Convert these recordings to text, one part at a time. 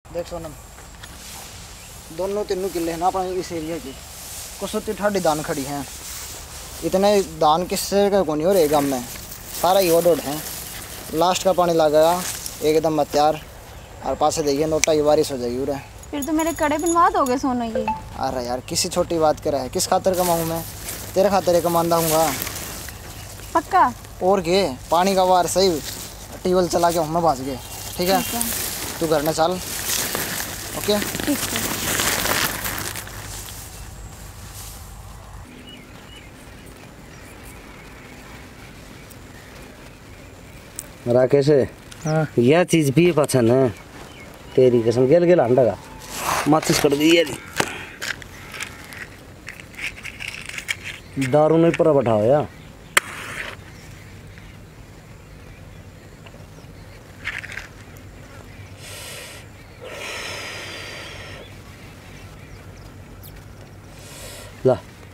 देख सोनम दोनों तीनों किले हैं ना अपने इस एरिया की कुछ ठाडी दान खड़ी हैं। इतने दान किससे का कौन हो रहे गाँव में सारा ही ओड है। लास्ट का पानी लगेगा एकदम तैयार और पासे देखिए नोटा की बारिश हो जाएगी उरे। फिर तो मेरे कड़े बिनवा दोगे सोना ये। अरे यार किसी छोटी बात कर रहा है, किस खातर कमाऊँ मैं? तेरे खातर कमांदा हूँगा पक्का। और के पानी का वार सही टीवल चला के हम भाज गए। ठीक है तू घर में चल। ओके ठीक है। राकेश हाँ यह चीज भी पसंद है तेरी कसम गेल गेल अंडा का माचिस कर दी यार दारू नहीं पर बैठाओ यार। ला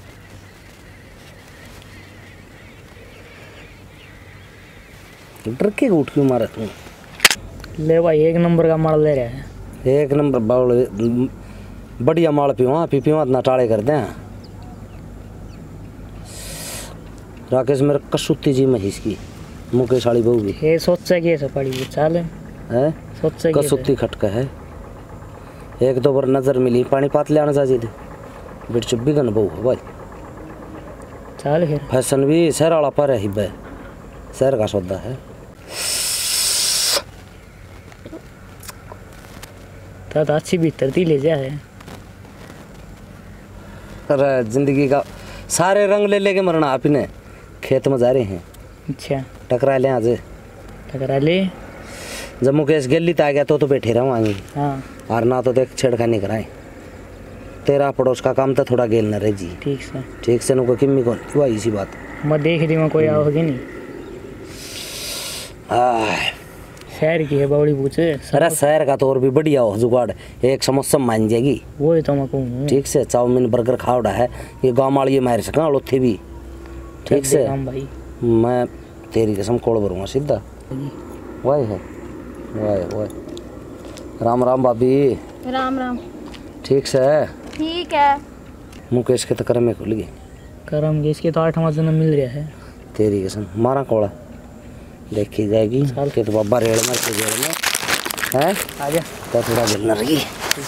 डर के उठ क्यों मारा तू? ले भाई एक नंबर का माल ले रहा है। एक नंबर बाउल बढ़िया माल पीवा पीवा इतना टाड़े कर दें। राकेश मेरे कसूती जी में इसकी मुकेश वाली बहू की ये सोचा कि ऐसा पड़ी चाल है सोचा कसूती खटका है। एक दो बार नजर मिली पानी पात ले आना चाहिए थे बेट चुब्बी गन बहू है भाई चाल फिर फैशन भी शहर वाला पर है हिब्बे शहर का सौदा है। तो अच्छी भीतर ले जा है। अरे जिंदगी का सारे रंग ले लेके मरना आप ने खेत में जा रहे हैं। अच्छा टकरा ले आज टकरा ले जब मुकेश गेली तो आ गया तो बैठे रहो आगे हाँ और ना तो देख छेड़खानी कराए तेरा पड़ोस का काम तो थोड़ा गेल न रहे जी। ठीक से नुको किम्मी कौन हुआ इसी बात मैं देख दी मैं कोई आओगे नहीं शहर की है बावड़ी पूछे। अरे शहर का तो और भी बढ़िया हो जुगाड़ एक समोसा मान जाएगी। वो ही तो मैं कहूँ ठीक से चाउमीन बर्गर खावड़ा है ये गाँव वाली मार सका लोथे भी ठीक से भाई मैं तेरी कसम कोड़ भरूंगा सीधा वाह है वाह वाह। राम राम भाभी। राम राम। ठीक से ठीक है। मुकेश के तो कर्म में खुल गए करम के इसके तो 8वां जन्म मिल रहा है। तेरी कसम मारा कोड़ा देखी जाएगी के तो बाबा रेड़ में के जेल में है आ जा तो थोड़ा गिरना रही।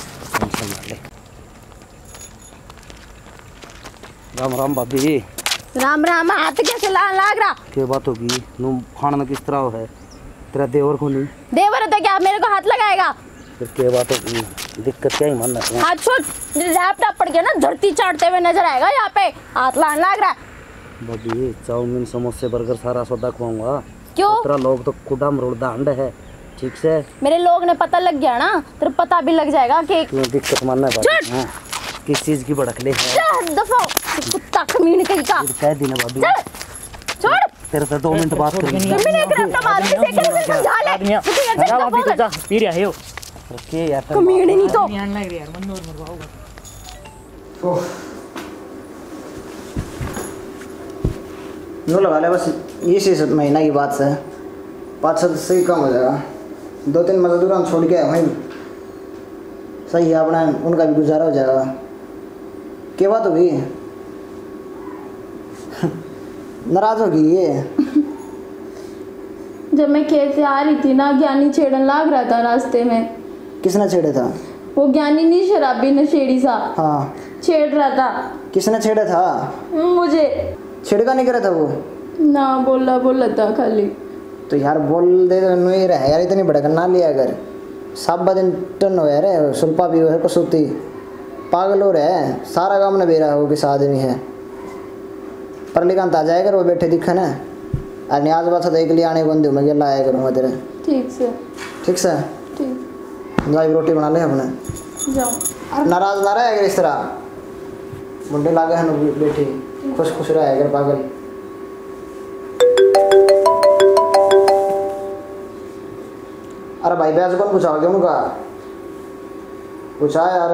राम राम भाभी। राम राम। हाथ कैसे लाग रहा? क्या बात होगी नू खाना किस तरह है तेरा देवर को नहीं देवर तो क्या मेरे को हाथ लगाएगा? फिर क्या बात होगी दिक्कत क्या ही मानना है? हाथ छोड़ लैपटॉप पड़ गया ना धरती चाटते हुए नजर आएगा यहाँ पे हाथ लाग रहा है। भाभी चाउमीन समोसे बर्गर सारा सौदा खुआऊंगा। क्यों? तेरा लोग तो खुदा मरोड़ा अंड है ठीक से मेरे लोग ने पता लग गया ना तेरे पता भी लग जाएगा कि क्यों दिक्कत मानना है हाँ। किस चीज की भड़कले है दफा कुत्ता कमीने कहीं का कह दी ना भाभी छोड़ तेरे से 2 मिनट बात करनी है। कमीने एक रास्ता मार के कैसे समझा ले राम अभी तो जा पी रहा है यो के यार कमीने नहीं तो ध्यान लग रहा यार मन और मरवाओगा ओह नो लगा ले बस इसी महीना की बात से 5-7 से कम हो जाएगा। 2-3 मजदूर हम छोड़ के आए वहीं सही है अपना उनका भी गुजारा हो जाएगा। क्या बात होगी नाराज होगी ये? जब मैं खेत से आ रही थी ना ज्ञानी छेड़न लाग रहा था रास्ते में। किसने छेड़े था? वो ज्ञानी नहीं शराबी नशेड़ी सा हाँ छेड़ रहा था। किसने छेड़ा था? मुझे छिड़का नहीं करे था वो ना बोला था खाली। तो यार बोल दे तो नहीं रहे यार इतनी भड़कन ना लिया अगर सब बदन टन हो यार सुल्पा भी है कसूती पागल हो रहा है सारा काम न बेरा हो किस आदमी है पर लिखान आ जाएगा वो बैठे दिखा ना अरे न्याज बात देख लिया आने बंदे मैं गेला आया करूँगा तेरे ठीक से ठीक लाइव रोटी बना ले अपने जाओ। नाराज ना रहे अगर इस तरह मुंडे लागे हैं बैठी खुश रहा है अगर पागल। अरे भाई ब्याज कौन पूछा क्यों उनका पूछा यार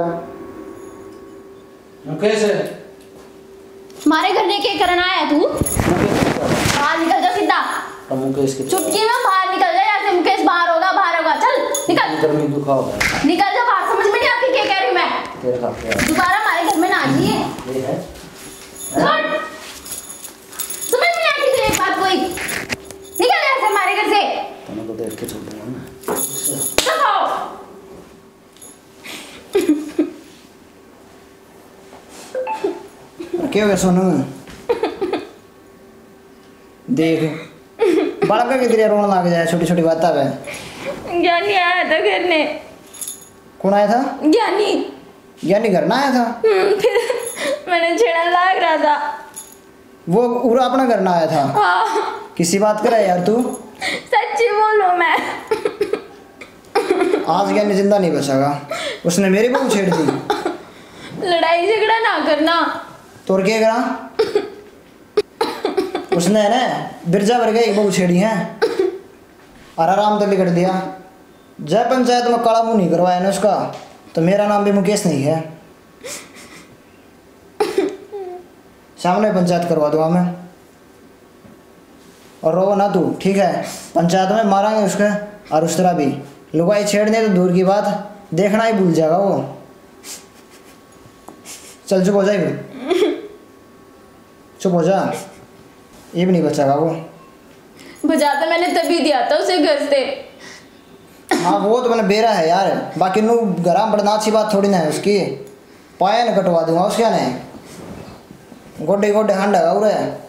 मुकेश मारे घर ने क्या करना आया तू? बाहर निकल जा सीधा। मुकेश की चुटकी में बाहर निकल जा। मुकेश बाहर होगा चल निकल। गर्मी दुखा होगा निकल जाओ बाहर, समझ में नहीं आपकी क्या कह रही हूँ मैं। तेरे साथ क्या दोबारा हमारे घर में ना आइए। ये है हट। समझ में नहीं आती तेरी एक बात कोई। निकल यहाँ से हमारे घर से। तुम्हें तो देख के छोड़ दूंगा ना। चुप हो। क्या हो गया सोनू? देख बालका की तरह रोने लग जाए छोटी छोटी बात पे। ज्ञानी आया था घर में। कौन आया था? ज्ञानी। ज्ञानी घर ना आया था? फिर मैंने छेड़न लाग रहा था। वो पूरा अपना घर ना आया था? हाँ। किसी बात कर यार तू? सच्ची बोलो मैं। आज ज्ञानी जिंदा नहीं बचागा। उसने मेरी बहू छेड़ दी। लड़ाई झगड़ा ना करना। तो क्या करा? उसने ना बिरजा भर गई बहू छेड़ी है और आराम तो लिखट दिया। जय पंचायत में काला मुंह नहीं करवाया ना उसका, तो मेरा नाम भी मुकेश नहीं है। सामने पंचायत करवा दूंगा मैं। और रो ना तू, ठीक है? पंचायत में मारांगे उसके, और उस तरह भी लुगाई छेड़ने तो दूर की बात, देखना ही भूल जाएगा वो। चल चुप हो जाए, चुप हो जा, ये भी नहीं बचागा वो। बजाता मैंने तभी दिया था उसे घर से। हाँ वो तो मैंने बेरा है यार, बाकी नू गराम बड़ना अच्छी बात थोड़ी ना है उसकी। पाया न कटवा दूंगा उसके ने, गोडे गोडे हंडा उरे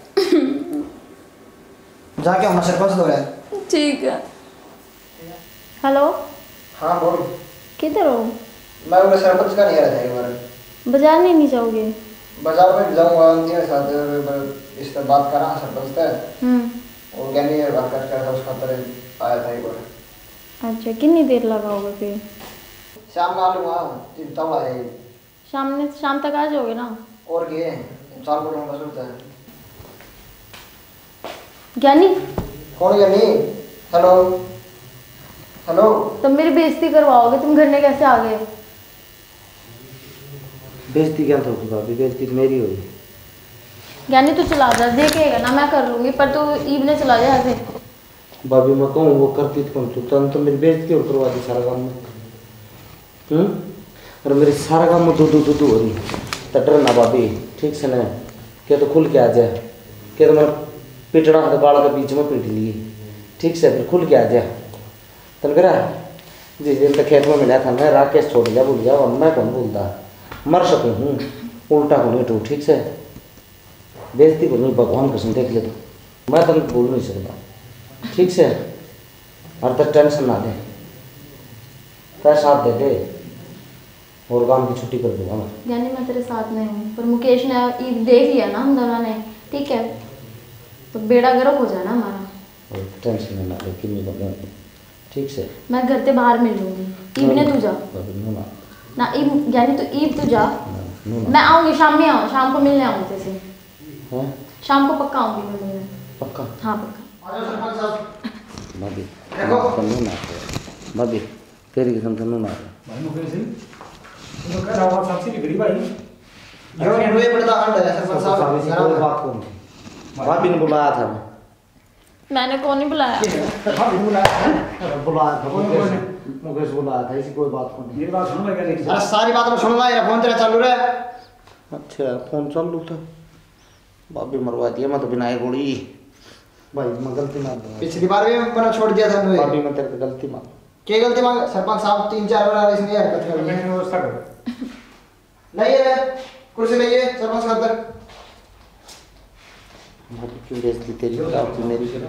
जाके हम सरपंच दो रहे। ठीक है। हेलो। हाँ बोल। किधर हो? मैं उन्हें सरपंच का नहीं रहा था एक बार। बाजार नहीं जाओगे? बाजार में जाऊंगा उनके साथ, इस पर बात करा सरपंच से। और ज्ञानी बात कर उसका तरह आया था एक बार। अच्छा, कितनी देर लगाओगे फिर? शाम में आ लूँगा, चिंता हुआ है। शाम तक आ जाओगे ना? और क्या 4 फुट में बस होता है। ज्ञानी। कौन ज्ञानी? Hello hello. तुम मेरी बेइज्जती करवाओगे, तुम घर में कैसे आ गए? बेइज्जती क्या होगी भाभी, बेइज्जती मेरी होगी। ज्ञानी तू चला जा, देखेगा ना मैं कर लूंगी, पर तू ईब ने चला जा ऐसे। भाभी मैं कहूँ वो करती तो मेरी बेइज्जती और करवा दी सारा काम में। और मेरे सारा काम में दूधू हो रही तो डरना भाभी, ठीक से ना? क्या तो खुल के आ जाए, क्या तो मैं पिटड़ा हाथ गाड़ के बीच में पीट लिए, ठीक से? फिर खुल के आ जाए तन करा। जिस दिन तक खेत में मिला था मैं राकेश छोड़ दिया, भूल गया, मैं कौन भूलता? मर सकूँ हूँ, उल्टा को नहीं टू, ठीक से? बेइज्जती को नहीं, भगवान कसम देख ले तो मैं तुम भूल नहीं सकता, ठीक से? और तक टेंशन ना दे, तेरा साथ दे दे और काम की छुट्टी कर दूंगा मैं। ज्ञानी मैं तेरे साथ में हूँ, पर मुकेश ने ईब देख लिया ना हम दोनों ने, ठीक है? तो बेड़ा गर्क हो जाए ना हमारा। और टेंशन ना ले, कि नहीं बदल, ठीक से? मैं घर से बाहर मिल लूँगी, ईब ने तू जा ना। ईब ज्ञानी तो ईब तू जा, मैं आऊँगी शाम में, आऊँ शाम को मिलने आऊँगी तेरे से। शाम को पक्का आऊँगी मैं मिलने। पक्का? हाँ पक्का। भाभी भाभी तेरी कसम से ना भाई मुकेश जी तो कह रहा हूँ सबसे बिगड़ी भाई। ये रुए पड़ता हंड है सरपंच साहब। कोई बात कौन थी? भाभी ने बुलाया था मैंने कौन नहीं बुलाया? बुलाया था मुकेश बुलाया था, इसी कोई बात कौन? ये बात सुनो भाई, क्या देखिए अरे सारी बात में सुनना है, फोन तेरा चालू रहा। अच्छा फोन चालू था, भाभी मरवा दिया मैं तो बिना गोली। भाई मैं गलती मान रहा हूँ, पिछली बार भी मैंने छोड़ दिया था उन्हें। भाभी मैं तेरे को गलती मान। क्या गलती मांग? सरपंच साहब 3-4 बार इसमें हरकत कर ली। व्यवस्था करो। नहीं है कुर्सी नहीं है सरपंच का अंदर। भाभी क्यों बेइज्जती तेरी खराब थी मेरी खराब?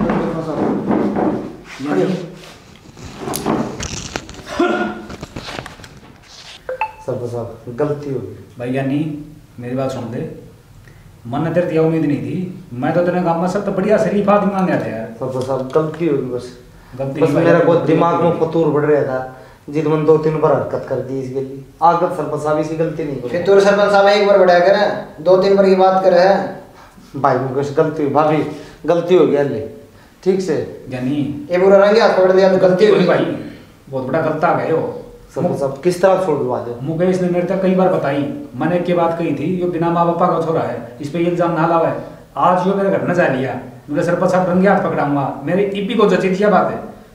सरपंच साहब गलती हो गई। भाई ज्ञानी मेरी बात सुन दे, मन तेरे दिया उम्मीद नहीं थी, मैं तो तेरे गाँव में सब तो बढ़िया शरीफ आदमी मान जाते यार। सरपंच साहब गलती हो गई, बस गलती बस नहीं मेरा भाई, को गलती दिमाग नहीं। में फतूर बढ़ रहा था, जिद मन 2-3 बार हरकत कर दी इसके लिए। आगे सरपंच साहब इसकी गलती नहीं फिर करी। तू सरपंच साहब एक बार बढ़ाया कर, 2-3 बार की बात कर है। भाई मुकेश गलती हुई, भाभी गलती हो गया ले, ठीक से? ज्ञानी ये पूरा रंग हाथ पकड़ दिया तो गलती हो गई भाई, बहुत बड़ा गलता गए हो। सरपंच साहब किस तरह छोड़ दो? मुकेश ने मेरे तक कई बार बताई, मैंने एक बात कही थी, यो बिना माँ बापा का छोरा है, इस पे इल्जाम ना लावे। आज यो मेरे घर न जा लिया, मेरे सरपंच साहब रंगे हाथ पकड़ाऊंगा, मेरी ईपी को जची दिया बात है।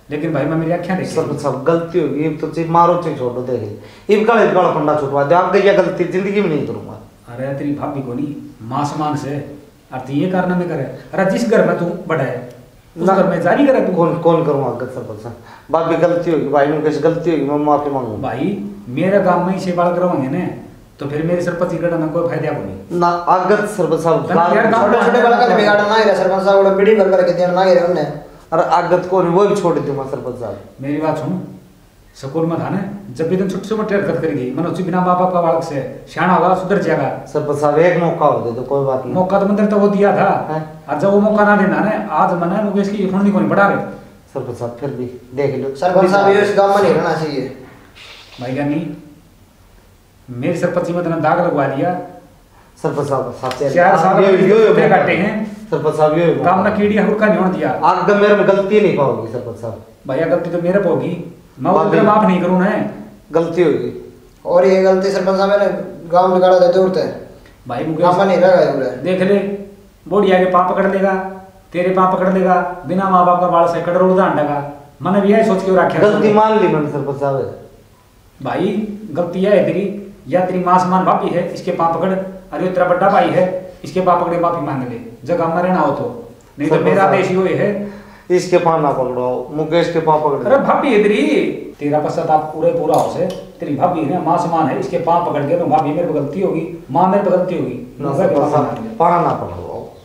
लेकिन भाई मैं मेरी आँखें देख सब सब गलती होगी, अब तो चीज मारो चीज छोड़ो देख इब काला फंडा छुटवा दे, आगे ये गलती जिंदगी में नहीं करूंगा। अरे तेरी भाभी को नहीं मां समान से और ये करना में करे। अरे जिस घर में तू बड़ा है उस घर में जारी करे तू। कौन करूंगा गलत सरपंच भाभी गलती होगी, भाई ने कैसे गलती होगी, मैं माफी मांगूंगा। भाई मेरे गांव में से बाल करवाएंगे ना तो फिर मेरे सरपंच की गढ़ में कोई फायदा को नहीं ना आगत सरपंच साहब छोटे छोटे बालक का बिगाड़ ना ही रहा सरपंच साहब वो पीढ़ी भर करके देना ना ही रहा उन्हें। अरे आगत को नहीं वो भी छोड़ दूंगा सरपंच साहब। मेरी बात सुन, स्कूल में था ना जब भी तुम छोटे छोटे हरकत करेगी मनो बिना माँ बाप का बालक से शाना होगा सुधर जाएगा। सरपंच साहब एक मौका हो दे तो कोई बात नहीं। मौका तो मंदिर तो वो दिया था और जब वो मौका ना देना ना आज मना मुकेश की खुंडी को नहीं बढ़ा रहे। सरपंच साहब फिर भी देख लो सरपंच साहब ये इस गांव में नहीं रहना चाहिए। भाई ज्ञानी मेरी सरपंच में तो दाग लगवा दिया। सरपंच साहब साथ 4 साल ये काटे हैं सरपंच साहब ये काम ना कीड़ी हुड़का नहीं होने दिया। आग मेरे में गलती नहीं पाओगी सरपंच साहब। भैया गलती तो मेरे पे होगी, मैं उधर माफ नहीं करूँ ना। गलती होगी और ये गलती सरपंच साहब ने गांव बिगाड़ा देते उड़ते भाई गांव में नहीं रहा देख ले बोड़ी आगे पाँव पकड़ लेगा, तेरे पाँव पकड़ लेगा, बिना माँ बाप का बाल से कटर उड़ा अंडा मैंने भी यही सोच के रखा। गलती मान ली मैंने सरपंच साहब। भाई गलती है तेरी या तेरी माँ समान भाभी है इसके पाँव पकड़, अरे तेरा बड़ा भाई है इसके पाँव पकड़े माफी मांग ले जगह में रहना हो तो, नहीं तो मेरा देश ही है इसके पाँव ना पकड़ो मुकेश के पाँव पकड़। अरे भाभी है तेरी, तेरा पश्चाताप पूरा हो से तेरी भाभी है ना माँ समान है इसके पाँव पकड़ के तो भाभी मेरे पे गलती होगी, माँ मेरे पे गलती होगी। पाँव ना पकड़ो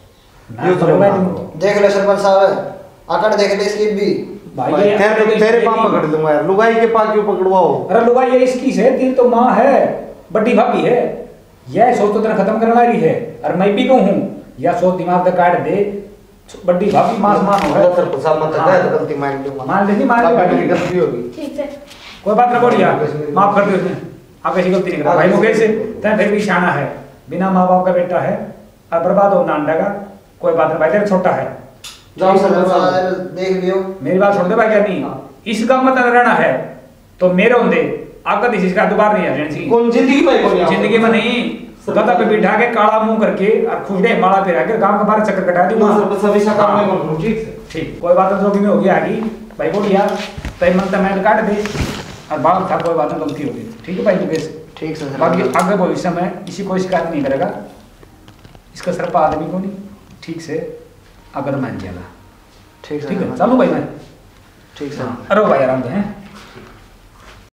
देख ले सरपंच साहब आकड़ देख ले इसकी भी भाई तेरे पाँव पकड़ दूंगा यार, लुगाई के पाँव क्यों पकड़वाओ। अरे लुगाई ये इसकी है, तेरी तो माँ है बड़ी भाभी है, यह सोच तो तेरा खत्म करने वाली है और मैं भी कहूँ यह सोच दिमाग का काट दे बड़ी भाभी मां समान हो है। सरपंच साहब मत कह तो गलती मान लूंगा। मान ले नहीं मान ले भाभी की गलती होगी ठीक है कोई बात ना बोलिया माफ कर दे उसने आप ऐसी गलती नहीं करा। भाई मुकेश तय फिर भी शाना है, बिना माँ बाप का बेटा है और बर्बाद हो ना अंडा का कोई बात नहीं। भाई तेरा छोटा है जाओ सरपंच साहब देख लियो मेरी बात सुन दे भाई क्या नहीं इस गांव में रहना है तो मेरे होंगे आपका दिस इसका दोबारा नहीं है जी कौन जिंदगी में जिंदगी में नहीं गदा पे बिठा के काला मुंह करके और खुशडे माला पे रख के गांव के बाहर चक्कर कटा दूंगा। सरपंच साहब ऐसा काम नहीं करूं ठीक है ठीक कोई बात जो भी में होगी आगी भाई बोलिया तय मन तो मैं काट दे और बाल था कोई बात नहीं गलती होगी ठीक है भाई मुकेश ठीक है बाकी आगे भविष्य में इसी कोई शिकायत नहीं करेगा इसका सर पर आदमी को नहीं ठीक से अगर मान जाएगा ठीक ठीक है चलो भाई मैं ठीक है अरे भाई आराम से हैं।